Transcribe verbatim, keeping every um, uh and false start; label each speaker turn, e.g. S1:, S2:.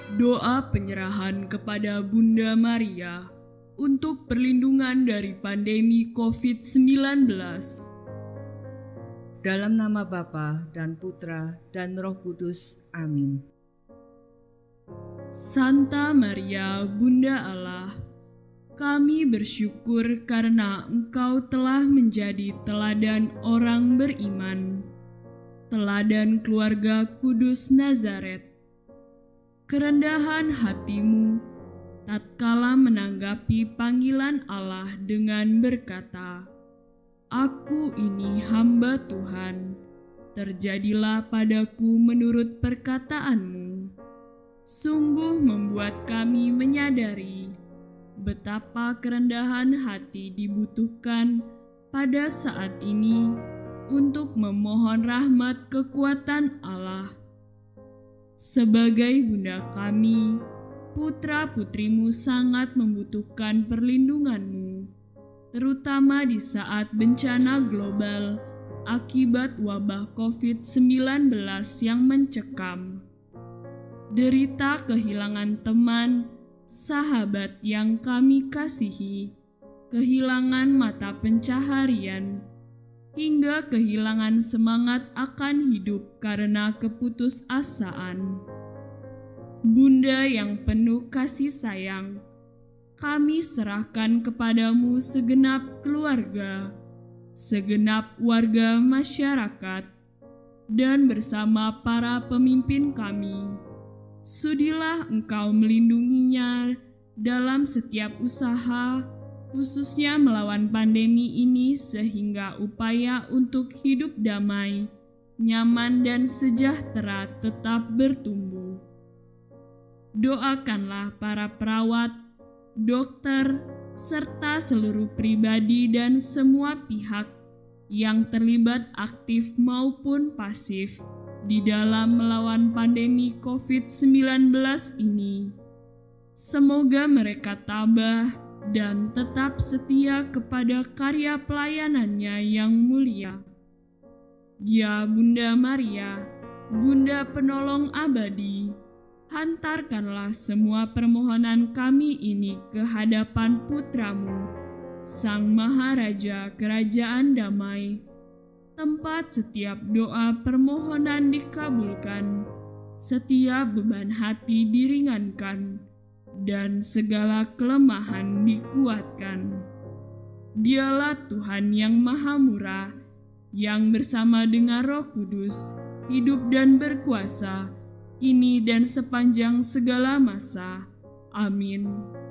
S1: Doa penyerahan kepada Bunda Maria untuk perlindungan dari pandemi covid sembilan belas.
S2: Dalam nama Bapa dan Putra dan Roh Kudus. Amin.
S1: Santa Maria, Bunda Allah, kami bersyukur karena Engkau telah menjadi teladan orang beriman, teladan keluarga kudus Nazaret. Kerendahan hatimu tatkala menanggapi panggilan Allah dengan berkata, "Aku ini hamba Tuhan, terjadilah padaku menurut perkataanmu." Sungguh membuat kami menyadari betapa kerendahan hati dibutuhkan pada saat ini untuk memohon rahmat kekuatan Allah. Sebagai bunda kami, putra-putrimu sangat membutuhkan perlindunganmu, terutama di saat bencana global akibat wabah covid sembilan belas yang mencekam. Derita kehilangan teman, sahabat yang kami kasihi, kehilangan mata pencaharian, hingga kehilangan semangat akan hidup karena keputusasaan. Bunda yang penuh kasih sayang, kami serahkan kepadamu segenap keluarga, segenap warga masyarakat, dan bersama para pemimpin kami. Sudilah Engkau melindunginya dalam setiap usaha, khususnya melawan pandemi ini, sehingga upaya untuk hidup damai, nyaman, dan sejahtera tetap bertumbuh. Doakanlah para perawat, dokter, serta seluruh pribadi dan semua pihak yang terlibat aktif maupun pasif di dalam melawan pandemi covid sembilan belas ini. Semoga mereka tabah dan tetap setia kepada karya pelayanannya yang mulia. Ya Bunda Maria, Bunda penolong abadi, hantarkanlah semua permohonan kami ini ke hadapan putramu, Sang Maharaja Kerajaan Damai, tempat setiap doa permohonan dikabulkan, setiap beban hati diringankan, dan segala kelemahan dikuatkan. Dialah Tuhan yang Maha Murah, yang bersama dengan Roh Kudus, hidup dan berkuasa, kini dan sepanjang segala masa. Amin.